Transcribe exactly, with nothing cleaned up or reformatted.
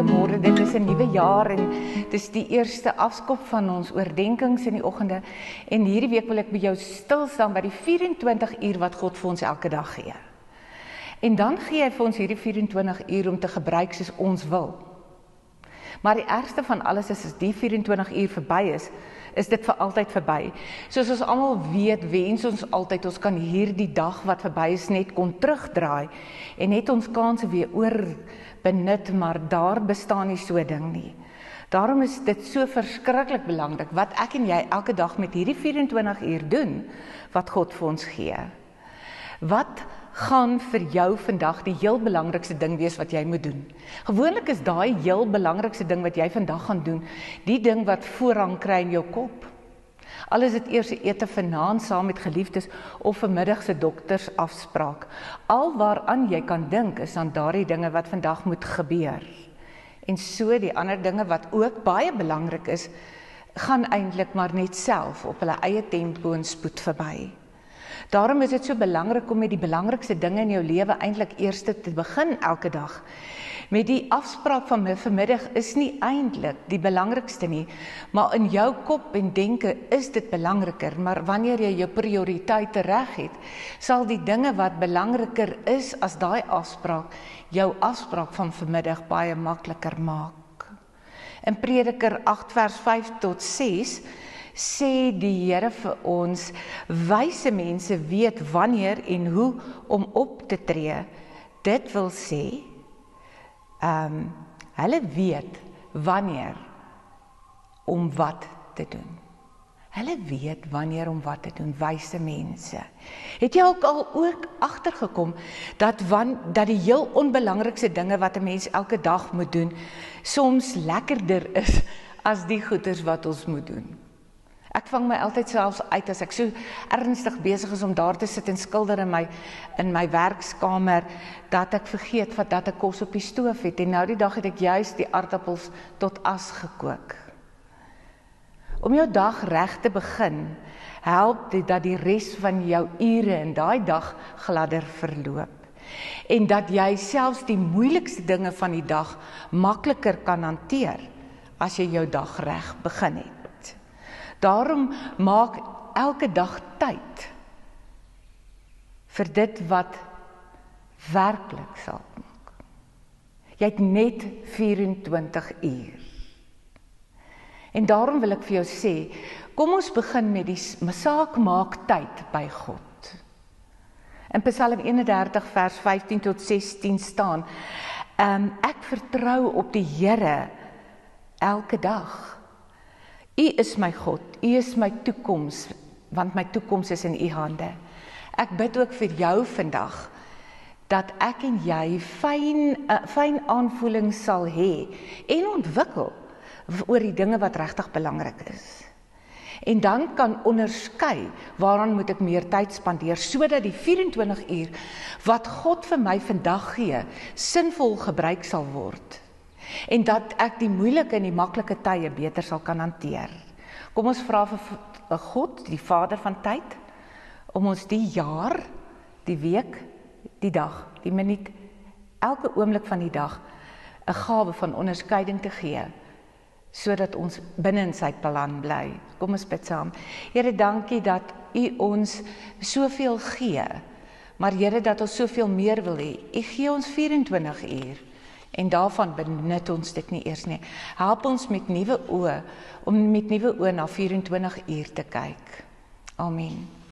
Goeiemôre, dit is 'n nuwe jaar en dit is die eerste afskop van ons oordenkings in die oggende. En hierdie week wil ek by jou stil staan by die vyf-en-twintig uur wat God vir ons elke dag gee. En dan gee hy vir ons hierdie vyf-en-twintig uur om te gebruik soos ons wil. Maar die ergste van alles is, as die vyf-en-twintig uur verby is, is dit vir altyd verby. Soos ons almal weet, wens ons altyd, ons kan hierdie dag wat verby is net kon terugdraai en net ons kanse weer oor benut, maar daar bestaan nie so 'n ding nie. Daarom is dit so verskriklik belangrik wat ek en jy elke dag met hierdie vyf-en-twintig uur doen, wat God vir ons gee. Wat gaan vir jou vandag die heel belangrikste ding wees wat jy moet doen? Gewoonlik is daai heel belangrikste ding wat jy vandag gaan doen, die ding wat voorrang kry in jou kop. Al is dit eers 'n ete vanaand saam met geliefdes of 'n middag se doktersafspraak. Al waaraan jy kan dink is aan daardie dinge wat vandag moet gebeur. En so die ander dinge wat ook baie belangrik is, gaan eintlik maar net self op hulle eie tempo en spoed verby. Daarom is dit so belangrik om met die belangrikste dinge in jou lewe eintlik eers te begin elke dag. Met die afspraak van my vanmiddag is nie eintlik die belangrikste nie, maar in jou kop en denke is dit belangriker, maar wanneer jy jou prioriteite reg het, sal die dinge wat belangriker is as daai afspraak, jou afspraak van vanmiddag baie makliker maak. In Prediker agt vers vyf tot ses, sê die Here vir ons, wyse mense weet wanneer en hoe om op te tree. Dit wil sê, um, hulle weet wanneer om wat te doen. Hulle weet wanneer om wat te doen, wyse mense. Het jy ook al ook agtergekom dat, wan, dat die heel onbelangrikste dinge wat 'n mens elke dag moet doen, soms lekkerder is as die goeders wat ons moet doen? Ek vang my altyd selfs uit as ek so ernstig besig is om daar te sit en skilder in my, in my werkskamer, dat ek vergeet wat dat ek kos op die stoof het. En nou die dag het ek juist die aardappels tot as gekook. Om jou dag reg te begin, help dit dat die res van jou ure in daai dag gladder verloop. En dat jy selfs die moeilikste dinge van die dag makliker kan hanteer, as jy jou dag reg begin het. Daarom maak elke dag tyd vir dit wat werklik saak maak. Jy het net vyf-en-twintig uur. En daarom wil ek vir jou sê, kom ons begin met die saak maak tyd by God. In Psalm eenendertig vers vyftien tot sestien staan, um, ek vertrou op die Here elke dag. U is my God, U is my toekoms, want my toekoms is in U hande. Ek bid ook vir jou vandag, dat ek en jy fyn, uh, fyn aanvoeling sal hê, en ontwikkel, oor die dinge wat regtig belangrik is. En dan kan onderskei, waaraan moet ek meer tyd spandeer, sodat die vyf-en-twintig uur, wat God vir my vandag gee, sinvol gebruik sal word. En dat ek die moeilike en die maklike tye beter sal kan hanteer. Kom ons vra vir God, die Vader van tyd, om ons die jaar, die week, die dag, die minuut, elke oomblik van die dag, 'n gawe van onderskeiding te gee, sodat ons binne in sy plan bly. Kom ons bid saam. Here, dankie dat U ons soveel gee, maar Here, dat ons soveel meer wil hê. U gee ons vyf-en-twintig uur. En daarvan benut ons dit nie eers nie. Help ons met nuwe oë, om met nuwe oë na vyf-en-twintig uur te kyk. Amen.